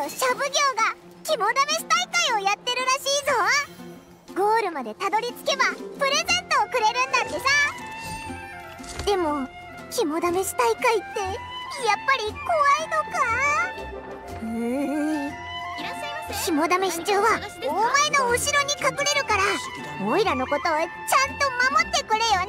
とシャブ業が肝試し大会をやってるらしいぞ。ゴールまでたどり着けばプレゼントをくれるんだってさ。でも肝試し大会ってやっぱり怖いのか。肝試し中はお前の後ろに隠れるから、オイラのことをちゃんと守ってくれよな。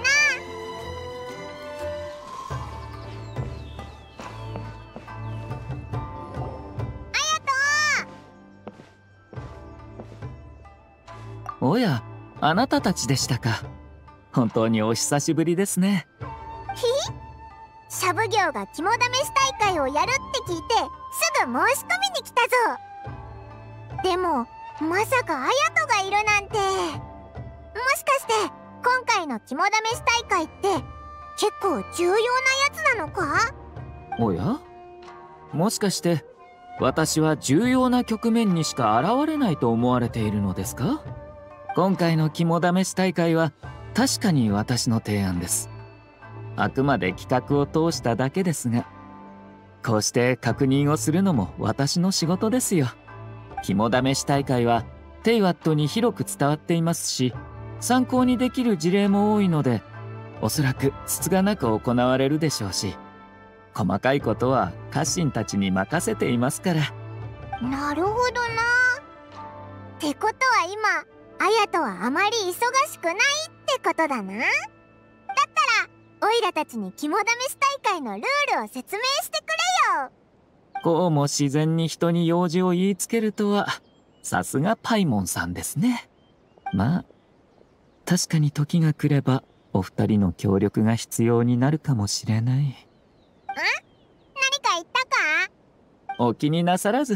おや、あなたたちでしたか。本当にお久しぶりですね。 シャブ業が肝試し大会をやるって聞いてすぐ申し込みに来たぞ。でもまさかアヤトがいるなんて。もしかして今回の肝試し大会って結構重要なやつなのか？ おや、もしかして私は重要な局面にしか現れないと思われているのですか？今回の肝試し大会は確かに私の提案です。あくまで企画を通しただけですが、こうして確認をするのも私の仕事ですよ。肝試し大会はテイワットに広く伝わっていますし、参考にできる事例も多いので、おそらくつつがなく行われるでしょうし、細かいことは家臣たちに任せていますから。 なるほどな。ってことは今アヤトはあまり忙しくないってことだな。だったらオイラたちに肝試し大会のルールを説明してくれよ。 こうも自然に人に用事を言いつけるとは、さすがパイモンさんですね。まあ確かに時が来ればお二人の協力が必要になるかもしれない。 何か言ったか？ お気になさらず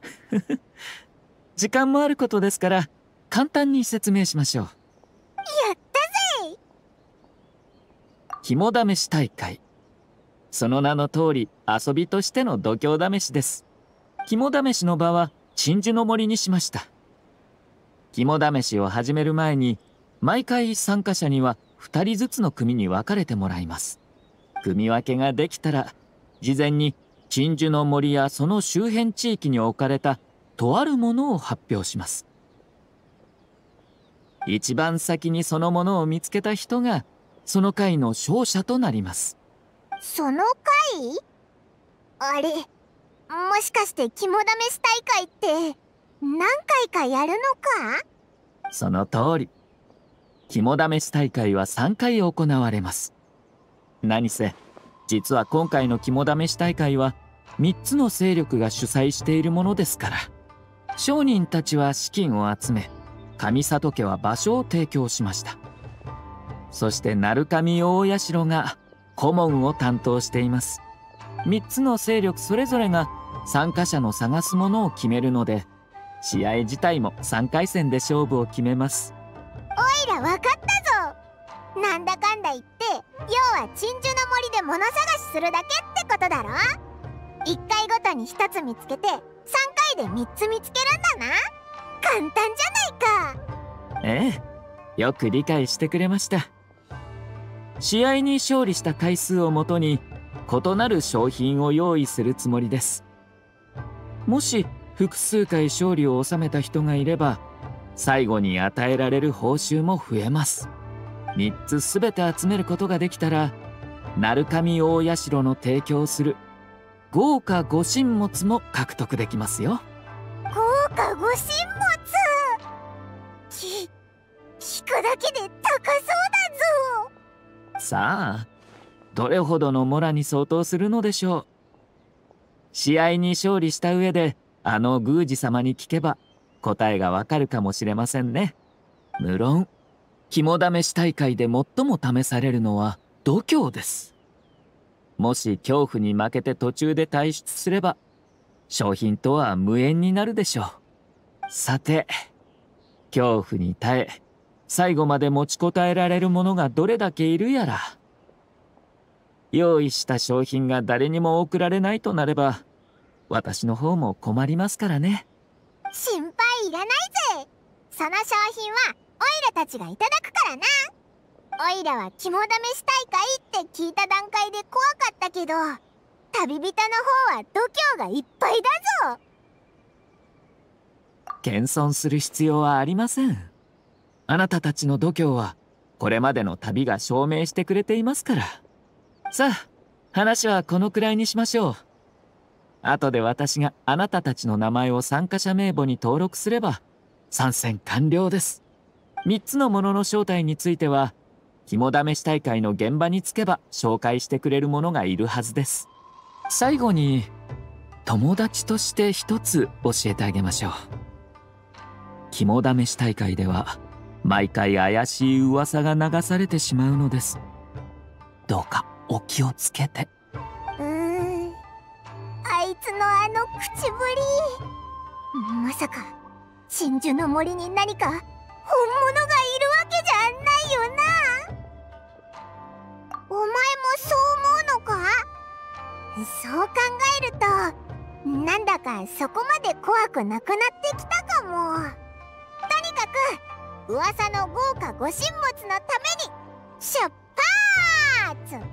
時間もあることですから簡単に説明しましょう。 やったぜ。 肝試し大会、その名の通り遊びとしての度胸試しです。肝試しの場は鎮守の森にしました。肝試しを始める前に毎回参加者には2人ずつの組に分かれてもらいます。組分けができたら事前に鎮守の森やその周辺地域に置かれたとあるものを発表します。一番先にそのものを見つけた人がその回の勝者となります。 その回？あれ、もしかして肝試し大会って何回かやるのか？ その通り。肝試し大会は3回行われます。何せ実は今回の肝試し大会は3つの勢力が主催しているものですから、商人たちは資金を集め、上里家は場所を提供しました。そして鳴神大社が顧問を担当しています。3つの勢力それぞれが参加者の探すものを決めるので、試合自体も3回戦で勝負を決めます。 おいらわかったぞ。なんだかんだ言って要は鎮守の森で物探しするだけってことだろ。1回ごとに1つ見つけて3回で3つ見つけるんだな。簡単じゃないか。 ええ、よく理解してくれました。試合に勝利した回数をもとに異なる商品を用意するつもりです。もし複数回勝利を収めた人がいれば、最後に与えられる報酬も増えます。3つすべて集めることができたら、鳴神大社の提供する豪華御神物も獲得できますよ。 豪華御神物？聞くだけで高そうだぞ。 さあ、どれほどのモラに相当するのでしょう。試合に勝利した上であの宮司様に聞けば答えがわかるかもしれませんね。無論肝試し大会で最も試されるのは度胸です。もし恐怖に負けて途中で退出すれば商品とは無縁になるでしょう。さて、恐怖に耐え最後まで持ちこたえられる者がどれだけいるやら。用意した商品が誰にも送られないとなれば私の方も困りますからね。 心配いらないぜ。その商品はオイラたちがいただくからな。オイラは肝試し大会って聞いた段階で怖かったけど、旅人の方は度胸がいっぱいだぞ。 謙遜する必要はありません。あなたたちの度胸はこれまでの旅が証明してくれていますから。さあ、話はこのくらいにしましょう。後で私があなたたちの名前を参加者名簿に登録すれば参戦完了です。3つのものの正体については肝試し大会の現場に着けば紹介してくれる者がいるはずです。最後に友達として一つ教えてあげましょう。肝試し大会では毎回怪しい噂が流されてしまうのです。どうかお気をつけて。 あいつのあの口ぶり、まさか鎮守の森に何か本物がいるわけじゃないよな。お前もそう思うのか？そう考えるとなんだかそこまで怖くなくなってきたかも。とにかく噂の豪華ご神物のために出発！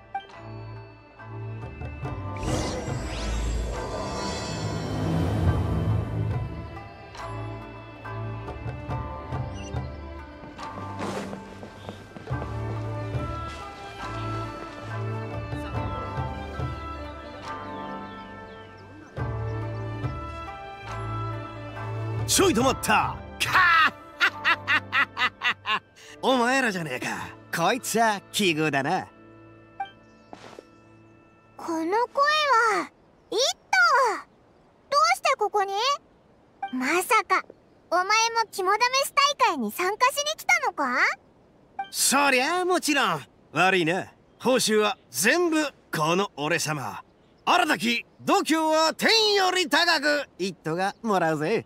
ちょい止まった。かお前らじゃねえか。こいつは奇遇だな。 この声はイット。どうしてここに？まさかお前も肝試し大会に参加しに来たのか？ そりゃもちろん。悪いな。報酬は全部この俺様新たき度胸は天より高くイットがもらうぜ。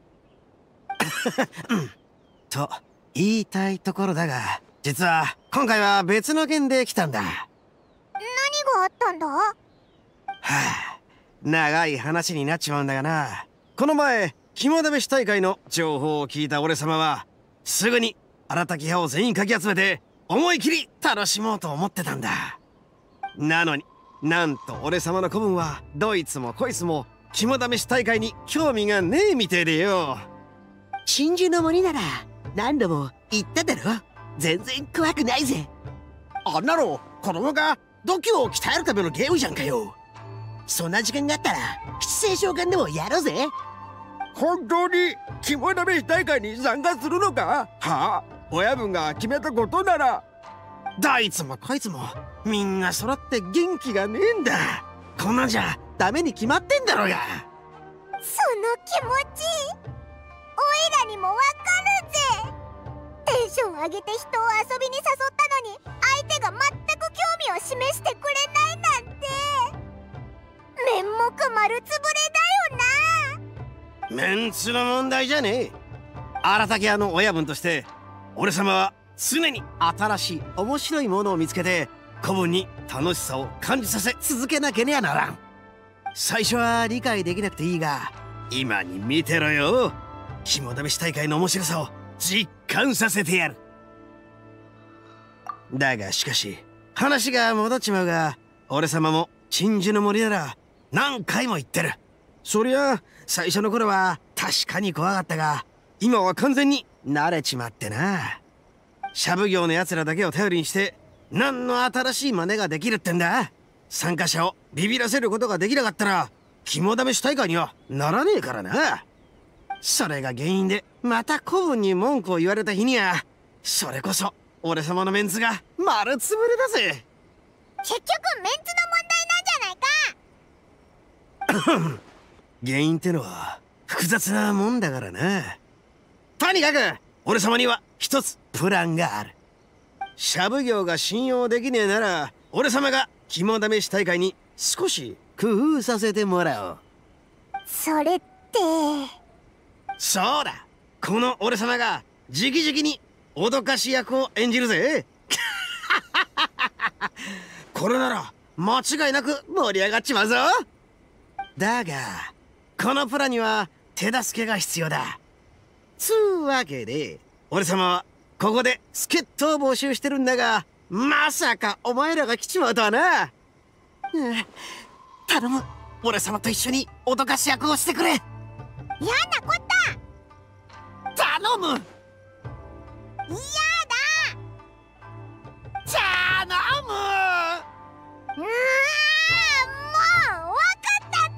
と言いたいところだが、実は今回は別の件で来たんだ。 何があったんだ？ はあ、長い話になっちまうんだがな。この前肝試し大会の情報を聞いた俺様はすぐに新たき派を全員かき集めて思い切り楽しもうと思ってたんだ。なのになんと俺様の子分はどいつもこいつも肝試し大会に興味がねえみてえでよ。 鎮守の森なら何度も言っただろ。全然怖くないぜ。 あんなの子供が度胸を鍛えるためのゲームじゃんかよ。 そんな時間があったら七星召喚でもやろうぜ。 本当に肝試し大会に参加するのか？はあ、親分が決めたことなら。どいつもこいつもみんな揃って元気がねえんだ。こんなんじゃダメに決まってんだろうが。 その気持ちおいらにもわかるぜ。テンション上げて人を遊びに誘ったのに相手が全く興味を示してくれないなんて面目丸つぶれだよな。 メンツの問題じゃねえ。新たき屋の親分として俺様は常に新しい面白いものを見つけて子分に楽しさを感じさせ続けなければならん。最初は理解できなくていいが今に見てろよ。肝試し大会の面白さを実感させてやる。だがしかし話が戻っちまうが、俺様も鎮守の森なら何回も言ってる。そりゃ最初の頃は確かに怖かったが今は完全に慣れちまってな。シャブ業のやつらだけを頼りにして何の新しい真似ができるってんだ。参加者をビビらせることができなかったら肝試し大会にはならねえからな。それが原因でまた子分に文句を言われた日にはそれこそ俺様のメンツが丸つぶれだぜ。 結局メンツの問題なんじゃないか。 原因ってのは複雑なもんだからな。とにかく俺様には一つプランがある。シャブ業が信用できねえなら俺様が肝試し大会に少し工夫させてもらおう。 それってそうだ、この俺様が直々に脅かし役を演じるぜ。これなら間違いなく盛り上がっちまうぞ。だがこのプランには手助けが必要だ。つうわけで俺様はここで助っ人を募集してるんだが、まさかお前らが来ちまうとはな。 頼む、俺様と一緒に脅かし役をしてくれ。 嫌なこった。 む。 嫌だ。 頼む。 もう分かったって。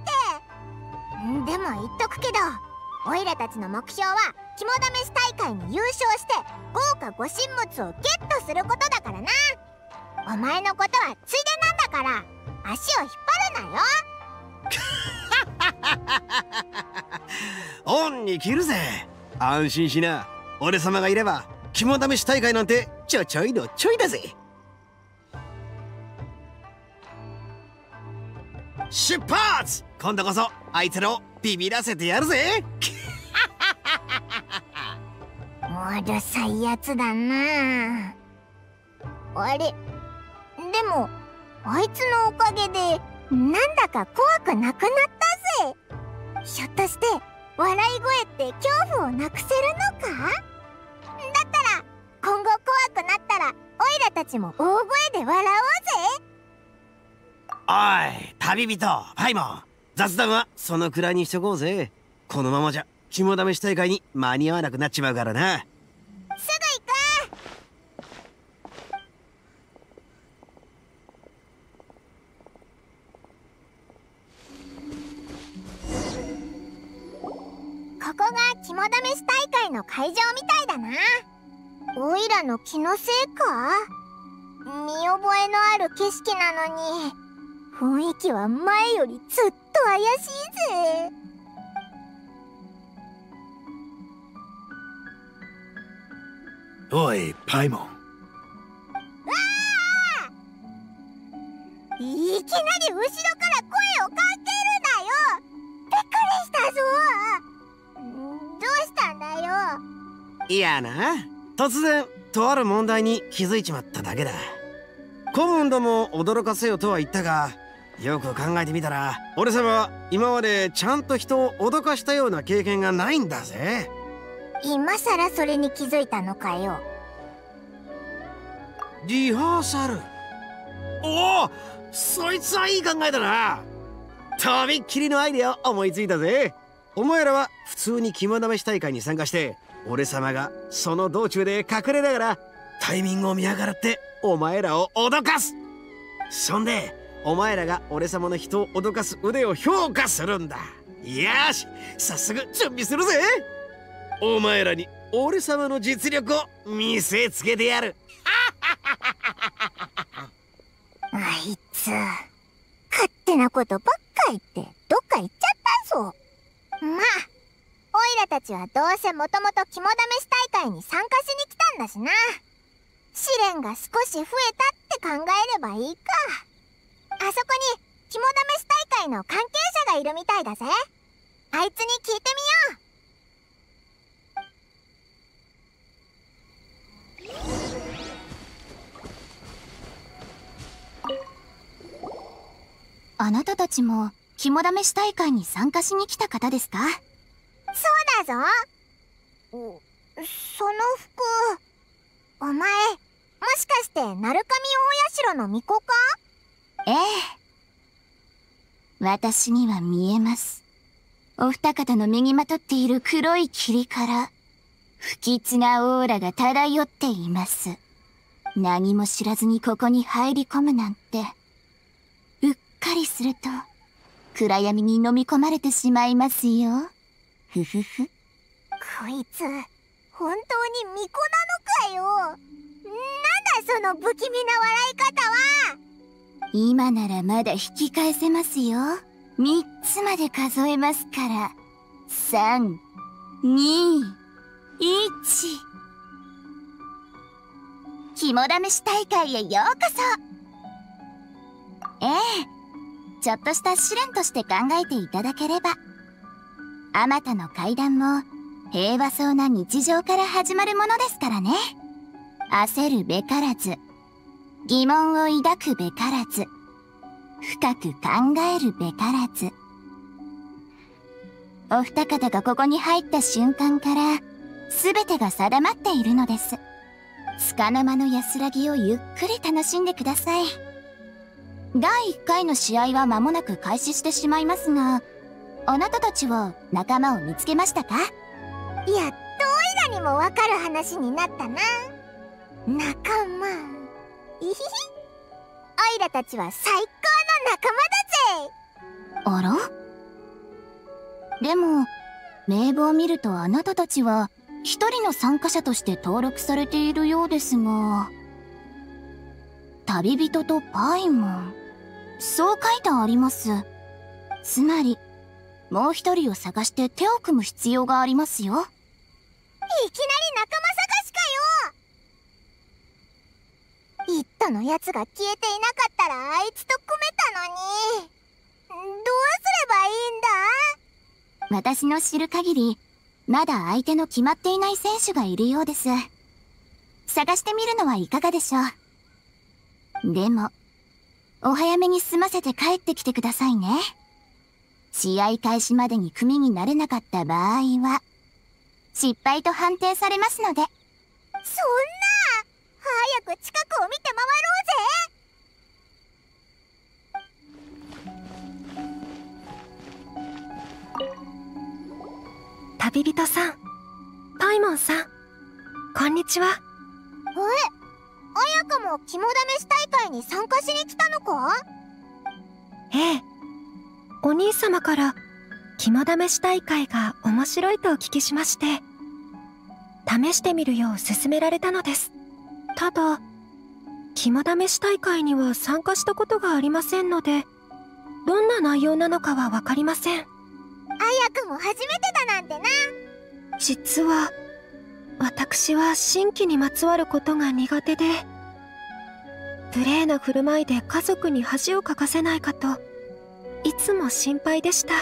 でも言っとくけど、オイラたちの目標は肝試し大会に優勝して豪華御神物をゲットすることだからな。お前のことはついでなんだから足を引っ張るなよ。 恩に着るぜ。安心しな。俺様がいれば肝試し大会なんてちょいのちょいだぜ。出発。今度こそあいつらをビビらせてやるぜ。 うるさいやつだな。あれ、でもあいつのおかげでなんだか怖くなくなったぜ。ひょっとして笑い声って恐怖をなくせるのか？だったら今後怖くなったらオイラたちも大声で笑おうぜ。 おい旅人パイモン、雑談はそのくらいにしとこうぜ。このままじゃ肝試し大会に間に合わなくなっちまうからな。 すぐ行く。ここが肝試し大会の会場みたいだな。オイラの気のせいか？見覚えのある景色なのに雰囲気は前よりずっと怪しいぜ。 おいパイモン。 いきなり後ろから声をかけるなよ。びっくりしたぞ。どうしたんだよ。 いやな、突然とある問題に気づいちまっただけだ。古文ども驚かせよとは言ったが、よく考えてみたら俺様は今までちゃんと人を脅かしたような経験がないんだぜ。 今さらそれに気づいたのかよ。 リハーサル。おお、そいつはいい考えだな。とびっきりのアイデアを思いついたぜ。お前らは普通に肝試し大会に参加して、俺様がその道中で隠れながらタイミングを見計らってお前らを脅かす。そんでお前らが俺様の人を脅かす腕を評価するんだ。よし、早速準備するぜ。お前らに俺様の実力を見せつけてやる。 あいつ勝手なことばっか言ってどっか行っちゃったぞ。まあオイラたちはどうせもともと肝試し大会に参加しに来たんだしな。試練が少し増えたって考えればいいか。あそこに肝試し大会の関係者がいるみたいだぜ。あいつに聞いてみよう。 あなたたちも肝試し大会に参加しに来た方ですか？ そうだぞ。その服、お前もしかして鳴神大社の巫女か？ ええ、私には見えます。お二方の身にまとっている黒い霧から不吉なオーラが漂っています。何も知らずにここに入り込むなんて、うっかりすると暗闇に飲み込まれてしまいますよ。ふふふ。 こいつ本当に巫女なのかよ。なんだその不気味な笑い方は。 今ならまだ引き返せますよ。3つまで数えますから。3、2、1。肝試し大会へようこそ。ええ、ちょっとした試練として考えていただければ。あまたの階段も平和そうな日常から始まるものですからね。焦るべからず、疑問を抱くべからず、深く考えるべからず。お二方がここに入った瞬間から全てが定まっているのです。束の間の安らぎをゆっくり楽しんでください。第1回の試合は間もなく開始してしまいますが、あなたたちは仲間を見つけましたか？ やっとオイらにもわかる話になったな。仲間。いひひ。オイラたちは最高の仲間だぜ。 あら？でも、名簿を見るとあなたたちは一人の参加者として登録されているようですが、旅人とパイモン、そう書いてあります。つまり、もう一人を探して手を組む必要がありますよ。 いきなり仲間探しかよ。イットのやつが消えていなかったらあいつと組めたのに。どうすればいいんだ？ 私の知る限り、まだ相手の決まっていない選手がいるようです。探してみるのはいかがでしょう。でも、お早めに済ませて帰ってきてくださいね。試合開始までに組になれなかった場合は、失敗と判定されますので。 そんな！早く近くを見て回ろうぜ。旅人さん、パイモンさん、こんにちは。 綾香も肝試し大会に参加しに来たのか？ ええ。お兄様から肝試し大会が面白いとお聞きしまして、試してみるよう勧められたのです。ただ、肝試し大会には参加したことがありませんので、どんな内容なのかはわかりません。 綾香も初めてだなんてな。 実は、私は新規にまつわることが苦手で、無礼な振る舞いで家族に恥をかかせないかと、いつも心配でした。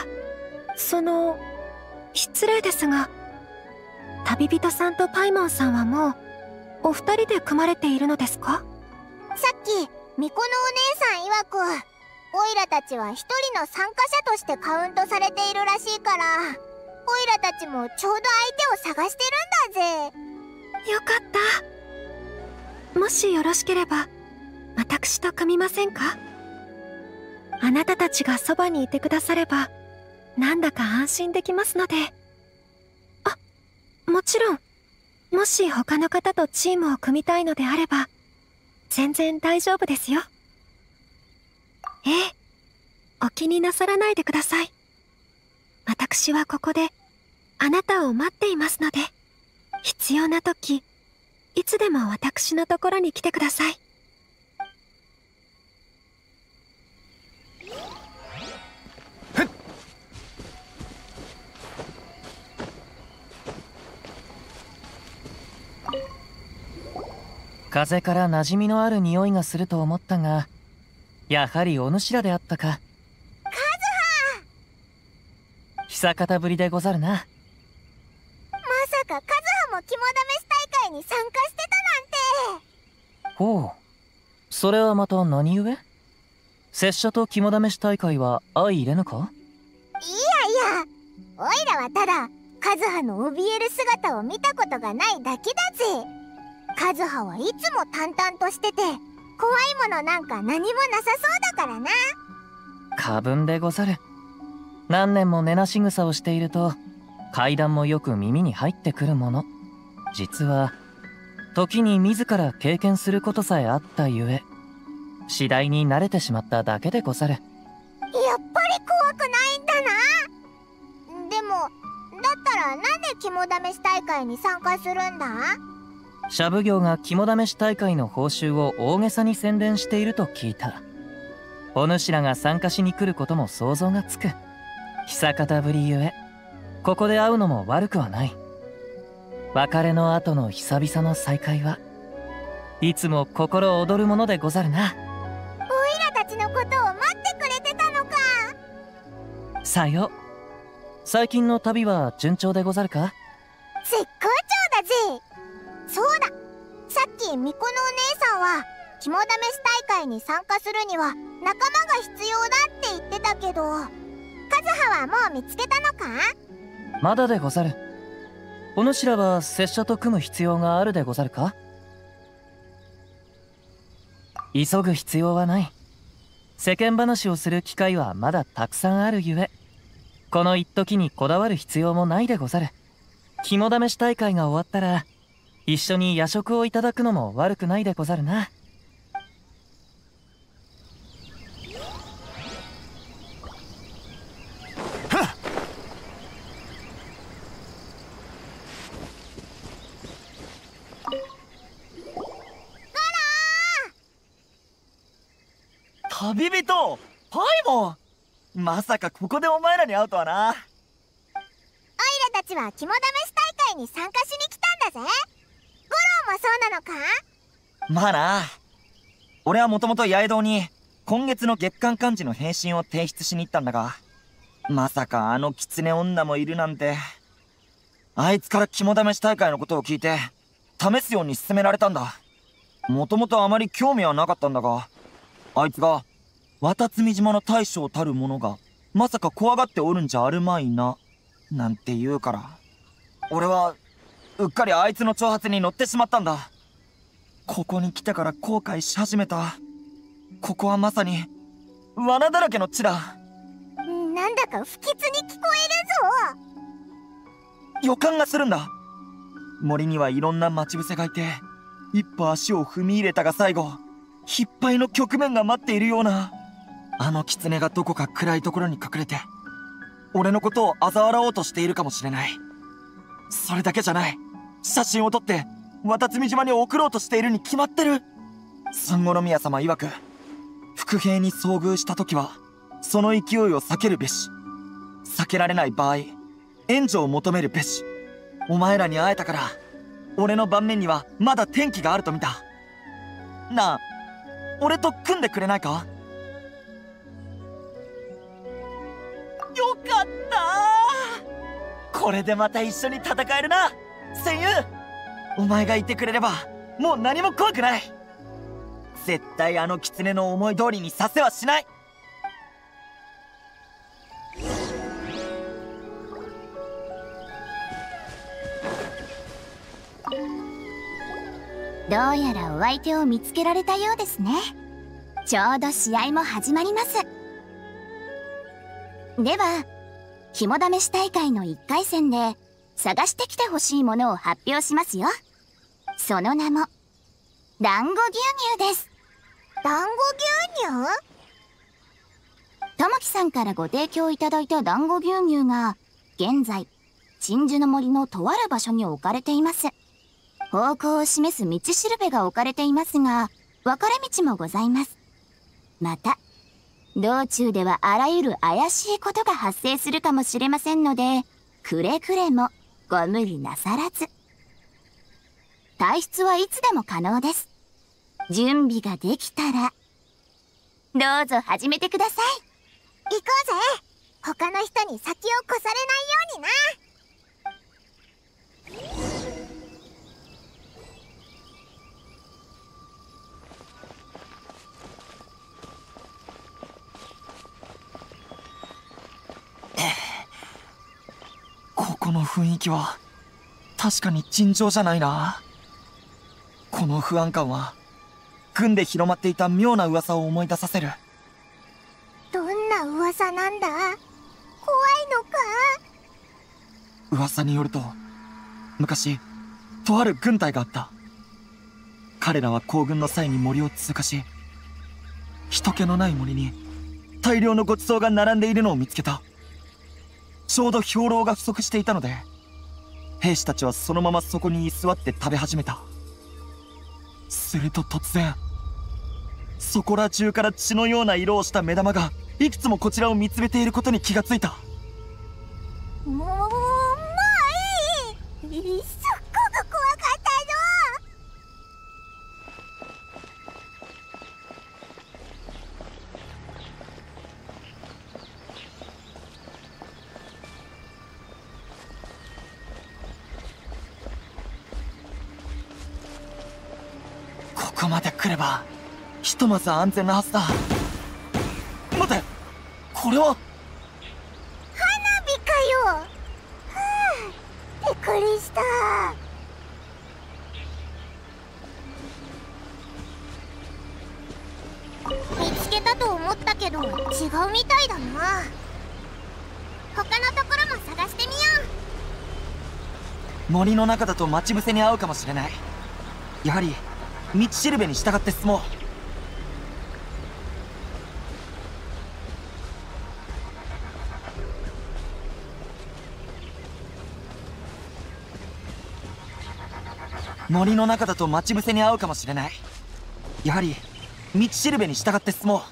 失礼ですが、旅人さんとパイモンさんはもう、お二人で組まれているのですか？ さっき、巫女のお姉さん曰く、オイラたちは一人の参加者としてカウントされているらしいから、オイラたちもちょうど相手を探してるんだぜ。 よかった。もしよろしければ、私と組みませんか？あなたたちがそばにいてくだされば、なんだか安心できますので。あ、もちろん、もし他の方とチームを組みたいのであれば、全然大丈夫ですよ。ええ、お気になさらないでください。私はここで、あなたを待っていますので、必要な時、いつでも私のところに来てください。 風から馴染みのある匂いがすると思ったが、やはりお主らであったか。 カズハ！ 久方ぶりでござるな。 まさかカズハも肝試し大会に参加してたなんて。 ほう、それはまた何故？拙者と肝試し大会は相入れぬか？ いやいや、オイラはただカズハの怯える姿を見たことがないだけだぜ。カズハはいつも淡々としてて、怖いものなんか何もなさそうだからな。 過分でござる。何年も寝なし草をしていると怪談もよく耳に入ってくるもの。実は時に自ら経験することさえあったゆえ、次第に慣れてしまっただけでござる。 やっぱり怖くないんだな。でもだったらなんで肝試し大会に参加するんだ？ シャブ業が肝試し大会の報酬を大げさに宣伝していると聞いた。お主らが参加しに来ることも想像がつく。久方ぶりゆえ、ここで会うのも悪くはない。別れの後の久々の再会はいつも心躍るものでござるな。 オイラたちのことを待ってくれてたのか。 さよ。最近の旅は順調でござるか？ 絶好調だぜ。そうだ、さっき巫女のお姉さんは肝試し大会に参加するには仲間が必要だって言ってたけど、カズハはもう見つけたのか？ まだでござる。お主らは拙者と組む必要があるでござるか？急ぐ必要はない。世間話をする機会はまだたくさんあるゆえ、この一時にこだわる必要もないでござる。 肝試し大会が終わったら一緒に夜食をいただくのも悪くないでござるな。 旅人パイモン、まさかここでお前らに会うとはな。 オイラたちは肝試し大会に参加しに来たんだぜ。五郎もそうなのか？ まあな。俺はもともと八重堂に今月の月間漢字の返信を提出しに行ったんだが、まさかあの狐女もいるなんて。あいつから肝試し大会のことを聞いて試すように勧められたんだ。もともとあまり興味はなかったんだが、あいつが渡積島の大将たる者がまさか怖がっておるんじゃあるまいななんて言うから、俺はうっかりあいつの挑発に乗ってしまったんだ。ここに来てから後悔し始めた。ここはまさに罠だらけの地だ。 なんだか不吉に聞こえるぞ。 予感がするんだ。森にはいろんな待ち伏せがいて、一歩足を踏み入れたが最後失敗の局面が待っているような。あの狐がどこか暗いところに隠れて俺のことを嘲笑おうとしているかもしれない。それだけじゃない。写真を撮って渡積島に送ろうとしているに決まってる。三五宮様曰く、伏兵に遭遇した時はその勢いを避けるべし、避けられない場合援助を求めるべし。お前らに会えたから俺の盤面にはまだ天気があると見た。なあ、俺と組んでくれないか？よかったー。これでまた一緒に戦えるな戦友。お前がいてくれればもう何も怖くない。絶対あの狐の思い通りにさせはしない。 どうやらお相手を見つけられたようですね。ちょうど試合も始まります。では肝試し大会の1回戦で探してきてほしいものを発表しますよ。その名も団子牛乳です。 団子牛乳？ ともきさんからご提供いただいた団子牛乳が現在鎮守の森のとある場所に置かれています。方向を示す道しるべが置かれていますが、分かれ道もございます。また道中ではあらゆる怪しいことが発生するかもしれませんので、くれぐれもご無理なさらず。退出はいつでも可能です。準備ができたらどうぞ始めてください。 行こうぜ。他の人に先を越されないようにな。 ここの雰囲気は確かに尋常じゃないな。この不安感は軍で広まっていた妙な噂を思い出させる。 どんな噂なんだ？怖いのか？ 噂によると昔とある軍隊があった。彼らは行軍の際に森を通過し、人気のない森に大量のごちそうが並んでいるのを見つけた。ちょうど兵糧が不足していたので、兵士たちはそのままそこに居座って食べ始めた。すると突然、そこら中から血のような色をした目玉がいくつもこちらを見つめていることに気がついた。 もういい。すっごく怖かったぞ。 ここまで来ればひとまず安全なはずだ。待て、これは花火かよ。びっくりした。見つけたと思ったけど違うみたいだな。他のところも探してみよう。 森の中だと待ち伏せに遭うかもしれない。やはり道しるべに従って進もう。森の中だと待ち伏せに遭うかもしれない。やはり道しるべに従って進もう。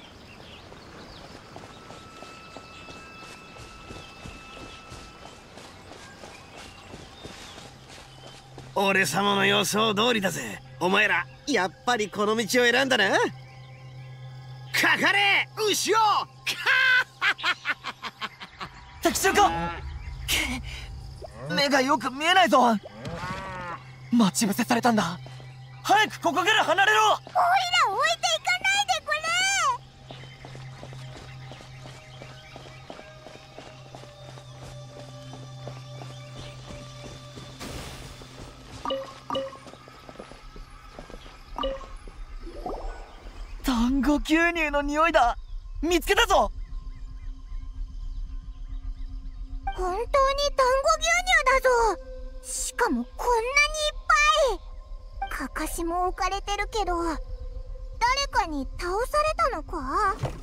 俺様の予想通りだぜ。お前らやっぱりこの道を選んだな。かかれ牛を敵襲か。目がよく見えないぞ。待ち伏せされたんだ。早くここから離れろ。 おいら置いていかないでくれ。 団子牛乳の匂いだ。見つけたぞ。 本当に団子牛乳だぞ。しかもこんなにいっぱい。かかしも置かれてるけど、誰かに倒されたのか。うわあ、なんで急に立ち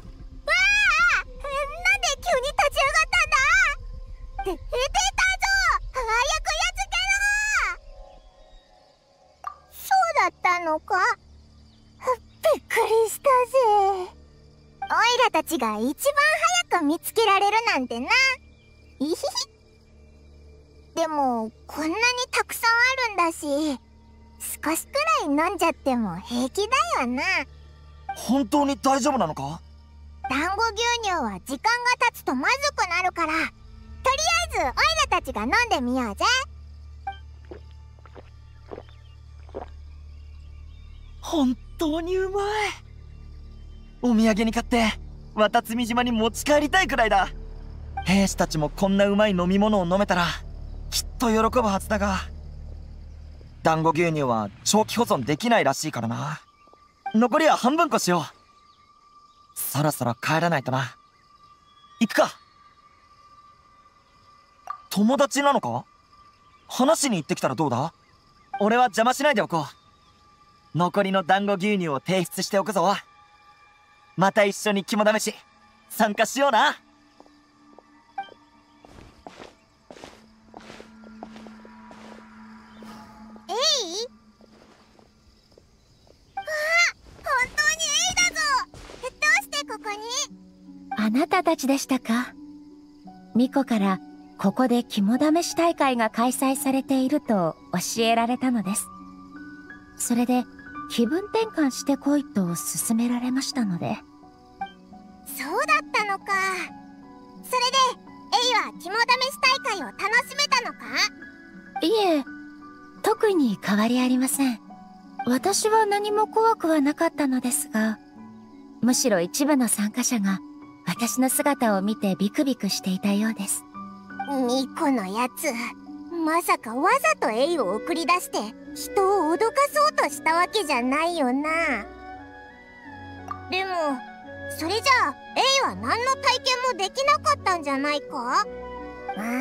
上がったんだ。出てたぞ。早くやっつけろ。そうだったのか。びっくりしたぜ。オイラたちが一番早く見つけられるなんてな。いひひ。でもこんなにたくさんあるんだし、少しくらい飲んじゃっても平気だよな。 本当に大丈夫なのか。 団子牛乳は時間が経つとまずくなるから、とりあえずオイラたちが飲んでみようぜ。 本当にうまい。お土産に買って渡積島に持ち帰りたいくらいだ。兵士たちもこんなうまい飲み物を飲めたらきっと喜ぶはずだが、団子牛乳は長期保存できないらしいからな。残りは半分こしよう。そろそろ帰らないとな。行くか。友達なのか。話しに行ってきたらどうだ。俺は邪魔しないでおこう。残りの団子牛乳を提出しておくぞ。また一緒に肝試し参加しような。 エイ？あ、本当にエイだぞ。どうしてここに？ あなたたちでしたか。ミコからここで肝試し大会が開催されていると教えられたのです。それで気分転換してこいと勧められましたので。 そうだったのか。それでエイは肝試し大会を楽しめたのか？ いえ、特に変わりありません。私は何も怖くはなかったのですが、むしろ一部の参加者が私の姿を見てビクビクしていたようです。 ミコのやつ、まさかわざとエイを送り出して人を脅かそうとしたわけじゃないよな。でもそれじゃあエイは何の体験もできなかったんじゃないか？そうだ、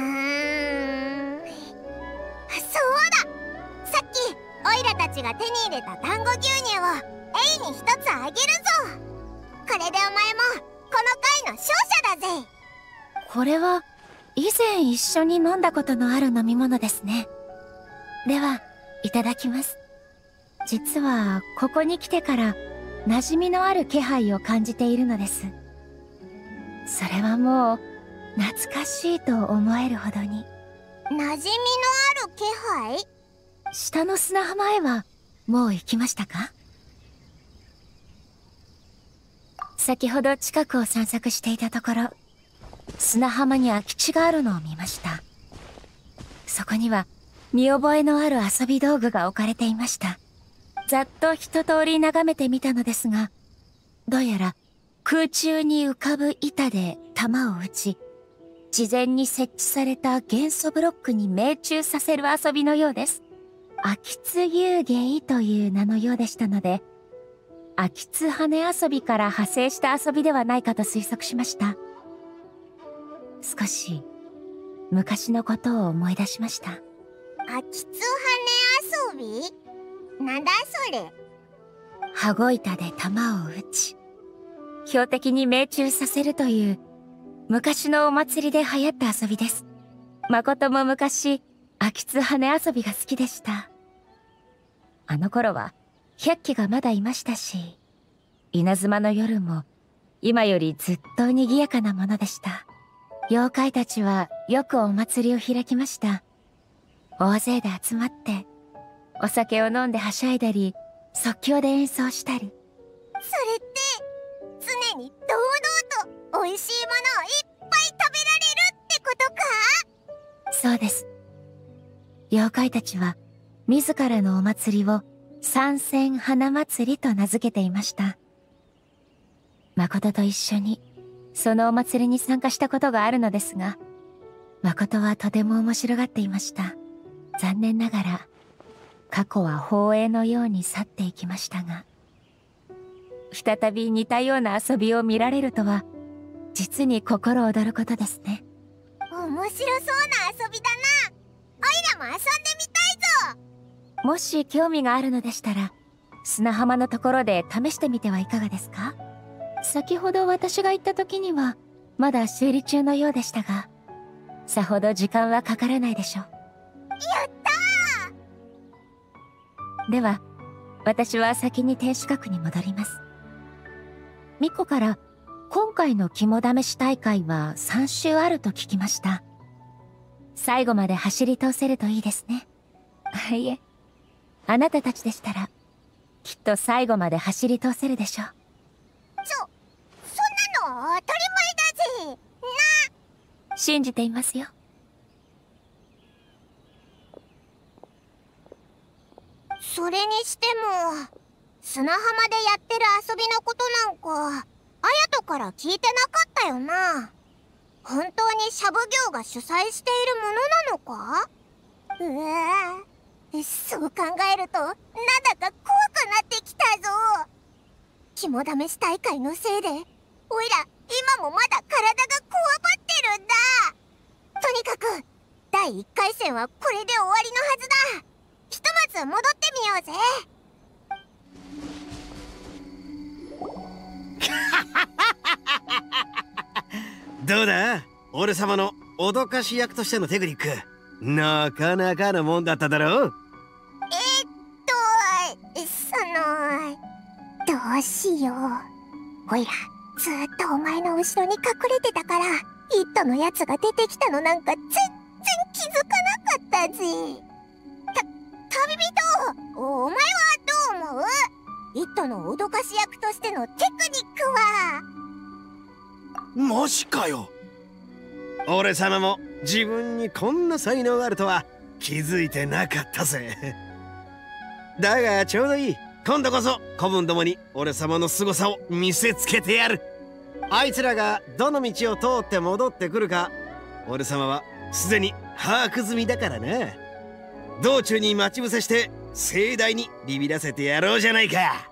さっきオイラたちが手に入れた団子牛乳をエイに一つあげるぞ。これでお前もこの会の勝者だぜ。 これは以前一緒に飲んだことのある飲み物ですね。では、いただきます。実はここに来てから馴染みのある気配を感じているのです。それはもう懐かしいと思えるほどに。 馴染みのある気配？ 下の砂浜へはもう行きましたか？先ほど近くを散策していたところ、砂浜に空き地があるのを見ました。そこには見覚えのある遊び道具が置かれていました。ざっと一通り眺めてみたのですが、どうやら空中に浮かぶ板で弾を撃ち、事前に設置された元素ブロックに命中させる遊びのようです。秋津遊芸という名のようでしたので、秋津羽遊びから派生した遊びではないかと推測しました。少し昔のことを思い出しました。 秋津羽遊び？なんだそれ。 羽子板で玉を打ち、標的に命中させるという昔のお祭りで流行った遊びです。誠も昔、秋津羽遊びが好きでした。あの頃は百鬼がまだいましたし、稲妻の夜も今よりずっと賑やかなものでした。妖怪たちはよくお祭りを開きました。大勢で集まってお酒を飲んではしゃいだり、即興で演奏したり。 それって常に堂々と美味しいものをいっぱい食べられるってことか？ そうです。妖怪たちは自らのお祭りを三千花祭りと名付けていました。誠と一緒にそのお祭りに参加したことがあるのですが、誠はとても面白がっていました。残念ながら過去は放映のように去っていきましたが、再び似たような遊びを見られるとは実に心躍ることですね。 面白そうな遊びだな。おいらも遊んでみたいぞ。 もし興味があるのでしたら、砂浜のところで試してみてはいかがですか？先ほど私が行った時にはまだ修理中のようでしたが、さほど時間はかからないでしょう。 やったー！では私は先に天守閣に戻ります。巫女から今回の肝試し大会は3周あると聞きました。最後まで走り通せるといいですね。いえ、あなたたちでしたらきっと最後まで走り通せるでしょう。 そんなの当たり前だぜ。な。 信じていますよ。 それにしても砂浜でやってる遊びのことなんか綾人から聞いてなかったよな。本当にシャブ業が主催しているものなのか？そう考えるとなんだか怖くなってきたぞ。肝試し大会のせいでおいら今もまだ体がこわばってるんだ。とにかく第1回戦はこれで終わりのはずだ。ひとまず戻ってみようぜ。 どうだ、俺様の脅かし役としてのテクニック、なかなかのもんだっただろう。 どうしよう。おいらずっとお前の後ろに隠れてたから、イットのやつが出てきたのなんか全然気づかなかったぜ。旅人、お前はどう思う？イットの脅かし役としてのテクニックは。 マジかよ。俺様も自分にこんな才能があるとは気づいてなかったぜ。だがちょうどいい。今度こそ子分どもに俺様の凄さを見せつけてやる。あいつらがどの道を通って戻ってくるか俺様はすでに把握済みだからな。道中に待ち伏せして盛大にビビらせてやろうじゃないか。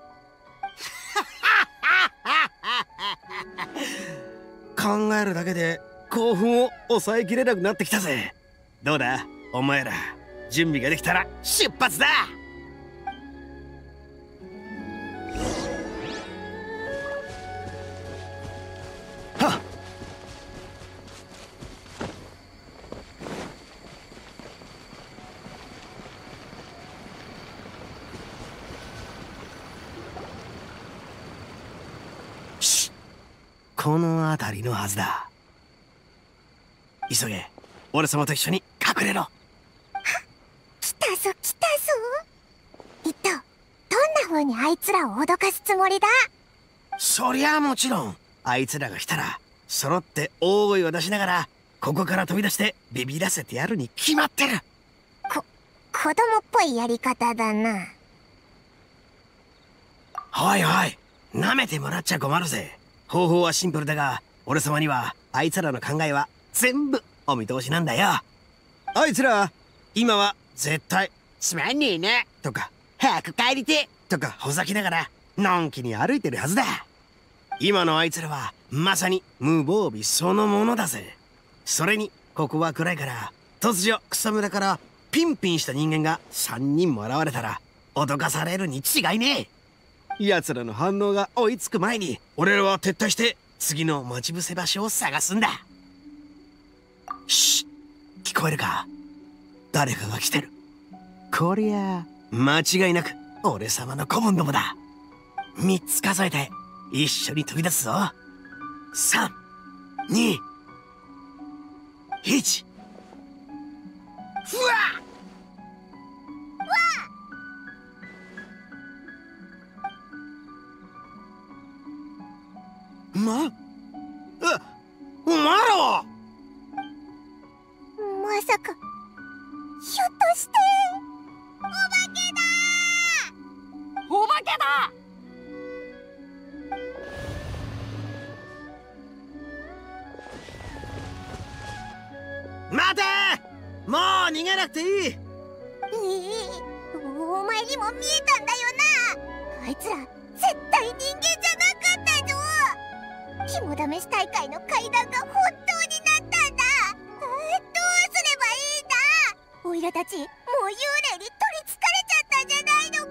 考えるだけで興奮を抑えきれなくなってきたぜ。どうだお前ら、準備ができたら出発だ。はっ。この辺りのはずだ。急げ、俺様と一緒に隠れろ。 来たぞ来たぞ。どんな風にあいつらを脅かすつもりだ？ そりゃもちろん、あいつらが来たら揃って大声を出しながらここから飛び出してビビらせてやるに決まってる。 子供っぽいやり方だな。 おいおい、舐めてもらっちゃ困るぜ。方法はシンプルだが、俺様にはあいつらの考えは全部お見通しなんだよ。あいつら今は絶対つまんねえなとか早く帰りてとかほざきながらのんきに歩いてるはずだ。今のあいつらはまさに無防備そのものだぜ。それにここは暗いから突如草むらからピンピンした人間が3人も現れたら脅かされるに違いねえ。奴らの反応が追いつく前に俺らは撤退して次の待ち伏せ場所を探すんだ。シッ、聞こえるか？誰かが来てる。こりゃ間違いなく俺様の子分どもだ。3つ数えて一緒に飛び出すぞ。3、2、1。ふわっ！お前らはまさか、ひょっとしてお化けだ！ お化けだ！ 待て！もう逃げなくていい。 お前にも見えたんだよな。あいつら絶対人間じゃなかったぞ。肝試し大会の階段が本当になったんだ。どうすればいいんだ。オイラたちもう幽霊に取りつかれちゃったんじゃないの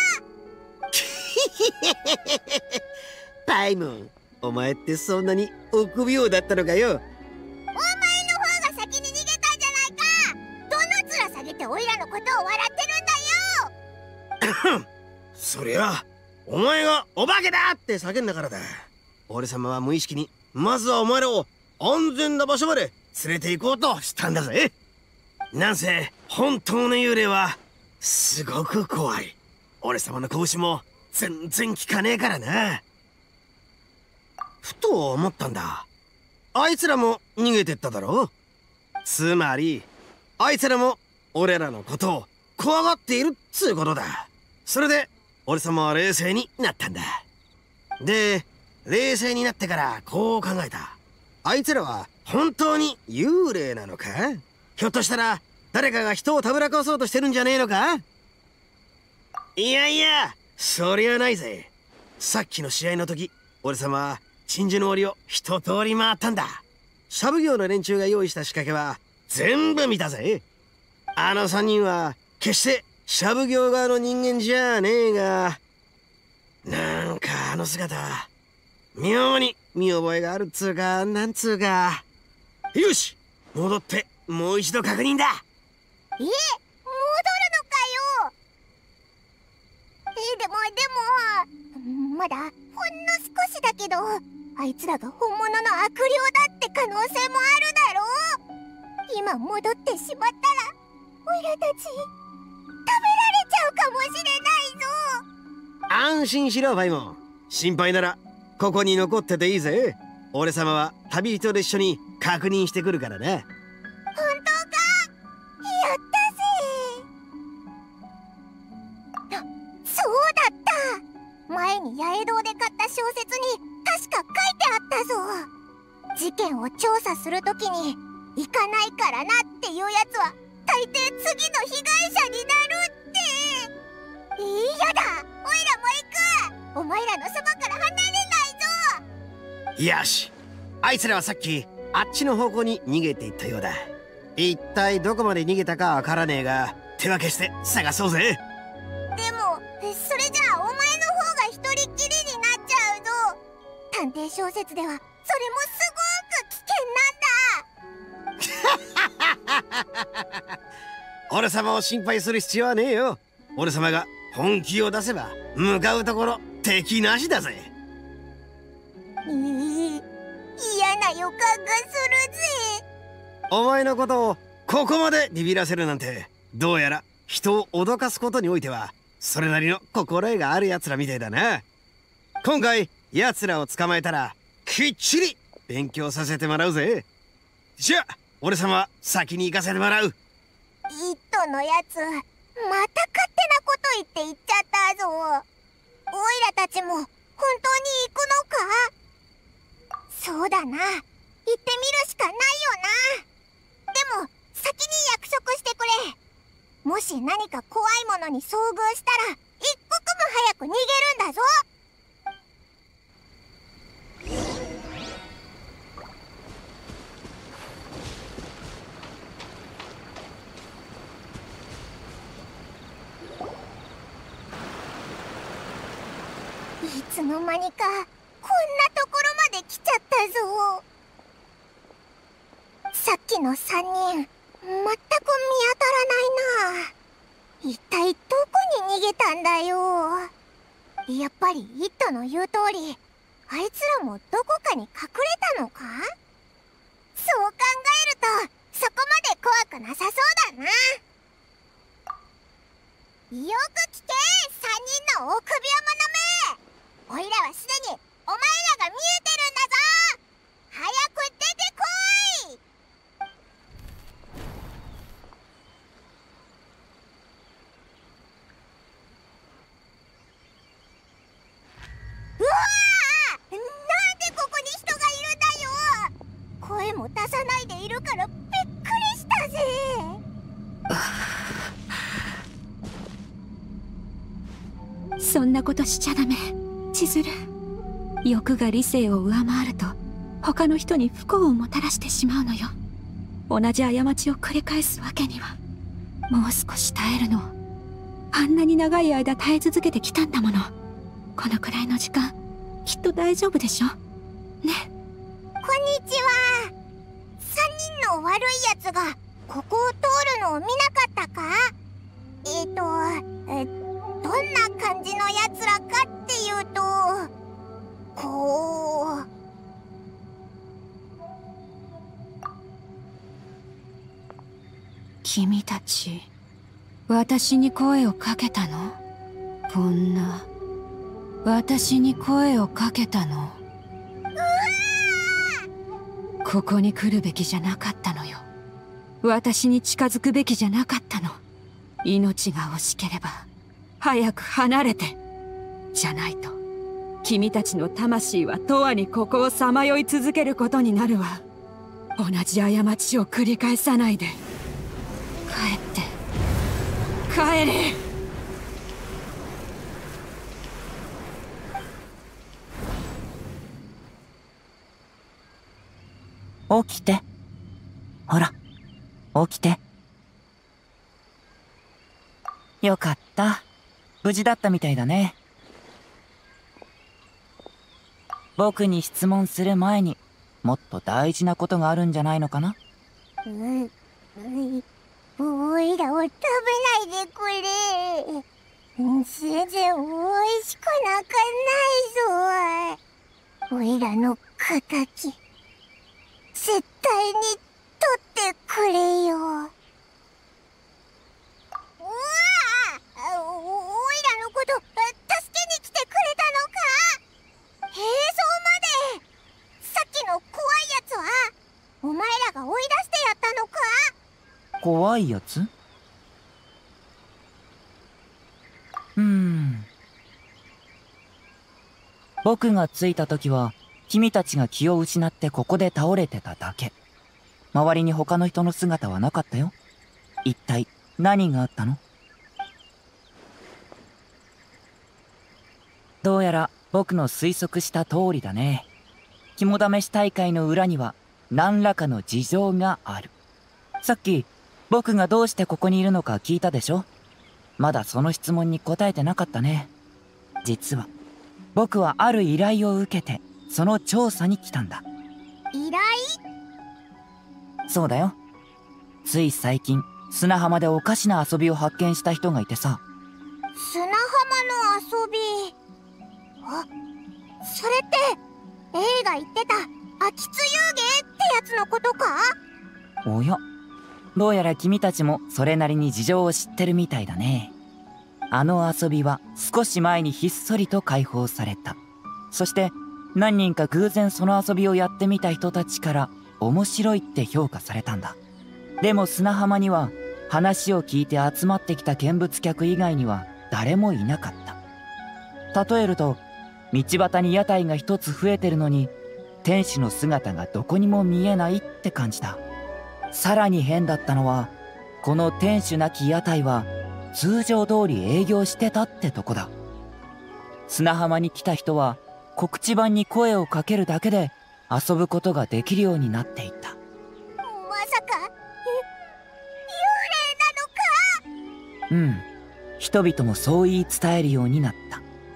か。 パイモン、お前ってそんなに臆病だったのかよ。 お前の方が先に逃げたんじゃないか。どの面下げてオイラのことを笑ってるんだよ。 そりゃお前がお化けだって叫んだからだ。俺様は無意識にまずはお前らを安全な場所まで連れて行こうとしたんだぜ。なんせ本当の幽霊はすごく怖い。俺様の拳も全然効かねえからな。ふと思ったんだ。あいつらも逃げてっただろ。つまりあいつらも俺らのことを怖がっているっつうことだ。それで俺様は冷静になったんだ。で冷静になってからこう考えた。あいつらは本当に幽霊なのか？ひょっとしたら誰かが人をたぶらかそうとしてるんじゃねえのか？いやいや、そりゃないぜ。さっきの試合の時俺様は鎮守の檻を一通り回ったんだ。シャブ業の連中が用意した仕掛けは全部見たぜ。あの3人は決してシャブ業側の人間じゃねえが、なんかあの姿妙に見覚えがあるっつうか、なんつうか。よし、戻ってもう一度確認だ。 戻るのかよ。でもまだほんの少しだけど、あいつらが本物の悪霊だって可能性もあるだろう。今戻ってしまったらオイラたち食べられちゃうかもしれないぞ。 安心しろファイモン。心配ならここに残ってていいぜ。俺様は旅人と一緒に確認してくるからな。 本当か？やったぜ。そうだった。前に八重堂で買った小説に確か書いてあったぞ。事件を調査するときに行かないからなっていうやつは大抵次の被害者になるって。嫌だ、オイラも行く。お前らのそばから離れないぞ。 よし、あいつらはさっきあっちの方向に逃げていったようだ。一体どこまで逃げたかわからねえが、手分けして探そうぜ。 でもそれじゃあお前の方が一人っきりになっちゃうぞ。探偵小説ではそれもすごく危険なんだ。 俺様を心配する必要はねえよ。俺様が本気を出せば向かうところ敵なしだぜ。 嫌な予感がするぜ。 お前のことをここまでビビらせるなんて、どうやら人を脅かすことにおいてはそれなりの心得がある奴らみたいだな。今回奴らを捕まえたらきっちり勉強させてもらうぜ。じゃあ俺様は先に行かせてもらう。 イットのやつまた勝手なこと言って言っちゃったぞ。オイラたちも本当に行くのか？そうだな、行ってみるしかないよな。でも先に約束してくれ。もし何か怖いものに遭遇したら一刻も早く逃げるんだぞ。 いつの間にかこんなところまで来ちゃったぞ。さっきの3人全く見当たらないな。一体どこに逃げたんだよ。やっぱりイットの言う通り、あいつらもどこかに隠れたのか。そう考えるとそこまで怖くなさそうだな。よく聞け、3人の臆病者め。おいらはすでにお前らが見えてるんだぞ。早く出てこい。うわー、なんでここに人がいるんだよ。声も出さないでいるからびっくりしたぜ。 そんなことしちゃダメ、千鶴。欲が理性を上回ると他の人に不幸をもたらしてしまうのよ。同じ過ちを繰り返すわけには。もう少し耐えるの。あんなに長い間耐え続けてきたんだもの。このくらいの時間きっと大丈夫でしょね。 こんにちは。3人の悪いやつがここを通るのを見なかったか。どんな感じのやつらかっていうと、こう。 君たち、私に声をかけたの？こんな、私に声をかけたの？ここに来るべきじゃなかったのよ。私に近づくべきじゃなかったの。命が惜しければ早く離れて。じゃないと君たちの魂は永遠にここをさまよい続けることになるわ。同じ過ちを繰り返さないで。帰って帰れ。 起きて。ほら、起きて。よかった。無事だったみたいだね。僕に質問する前にもっと大事なことがあるんじゃないのかな。 おいらを食べないでくれ。全然おいしくなんかないぞ。おいらの敵絶対に取ってくれよ。うわあ、おいらのこと助けに来てくれたのか。兵装まで。さっきの怖いやつはお前らが追い出してやったのか。 怖いやつ？僕が着いた時は君たちが気を失ってここで倒れてただけ。周りに他の人の姿はなかったよ。一体何があったの？どうやら僕の推測した通りだね。肝試し大会の裏には何らかの事情がある。さっき僕がどうしてここにいるのか聞いたでしょ？まだその質問に答えてなかったね。実は僕はある依頼を受けてその調査に来たんだ。 依頼？ そうだよ。つい最近砂浜でおかしな遊びを発見した人がいてさ。 砂浜の遊び。あ、それって映画言ってた秋津遊芸ってやつのことか？ おや、どうやら君たちもそれなりに事情を知ってるみたいだね。あの遊びは少し前にひっそりと解放された。そして何人か偶然その遊びをやってみた人たちから面白いって評価されたんだ。でも砂浜には話を聞いて集まってきた見物客以外には誰もいなかった。例えると、道端に屋台が一つ増えてるのに店主の姿がどこにも見えないって感じだ。さらに変だったのは、この店主なき屋台は通常通り営業してたってとこだ。砂浜に来た人は告知板に声をかけるだけで遊ぶことができるようになっていた。 まさか幽霊なのか？ 人々もそう言い伝えるようになった。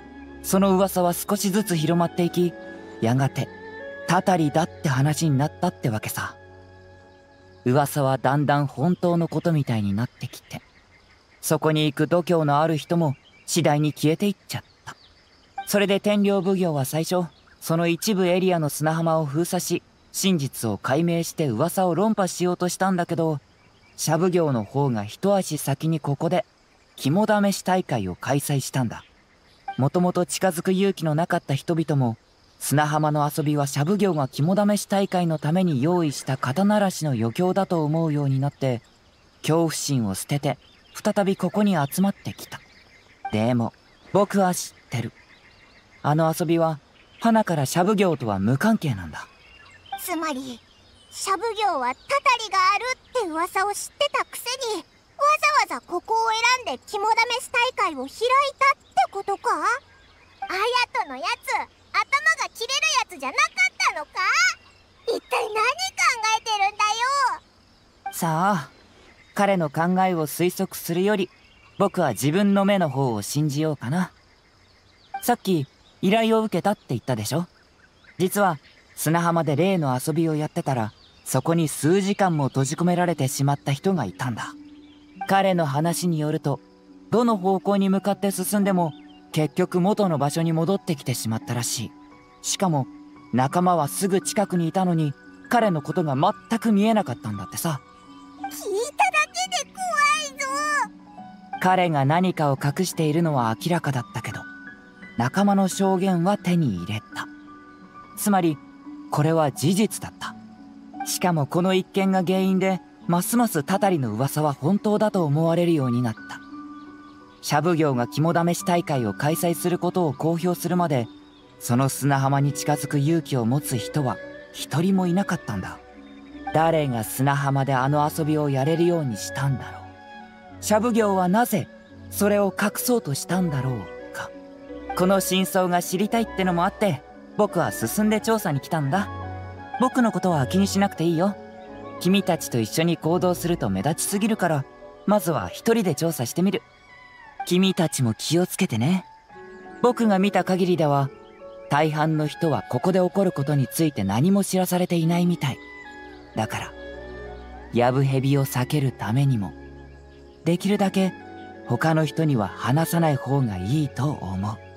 その噂は少しずつ広まっていき、やがてたたりだって話になったってわけさ。噂はだんだん本当のことみたいになってきて、そこに行く度胸のある人も次第に消えていっちゃった。それで天領奉行は最初、その一部エリアの砂浜を封鎖し、真実を解明して噂を論破しようとしたんだけど、社奉行の方が一足先にここで肝試し大会を開催したんだ。もともと近づく勇気のなかった人々も、砂浜の遊びは社奉行が肝試し大会のために用意した肩慣らしの余興だと思うようになって、恐怖心を捨てて再びここに集まってきた。でも僕は知ってる。あの遊びは花から社奉行とは無関係なんだ。 つまり社奉行はたたりがあるって噂を知ってたくせに、わざわざここを選んで肝試し大会を開いたってことか？綾人のやつ、頭が切れるやつじゃなかったのか？一体何考えてるんだよ。 さあ、彼の考えを推測するより僕は自分の目の方を信じようかな。さっき依頼を受けたって言ったでしょ。実は砂浜で例の遊びをやってたら、そこに数時間も閉じ込められてしまった人がいたんだ。彼の話によると、どの方向に向かって進んでも結局元の場所に戻ってきてしまったらしい。しかも仲間はすぐ近くにいたのに、彼のことが全く見えなかったんだってさ。 聞いただけで怖いぞ。 彼が何かを隠しているのは明らかだったけど、仲間の証言は手に入れた。つまりこれは事実だった。しかもこの一件が原因で、ますますたたりの噂は本当だと思われるようになった。社奉行が肝試し大会を開催することを公表するまで、その砂浜に近づく勇気を持つ人は一人もいなかったんだ。誰が砂浜であの遊びをやれるようにしたんだろう。社奉行はなぜそれを隠そうとしたんだろうか。この真相が知りたいってのもあって、僕は進んで調査に来たんだ。僕のことは気にしなくていいよ。君たちと一緒に行動すると目立ちすぎるから、まずは一人で調査してみる。君たちも気をつけてね。僕が見た限りでは、大半の人はここで起こることについて何も知らされていないみたい。だから、やぶへびを避けるためにも、できるだけ他の人には話さない方がいいと思う。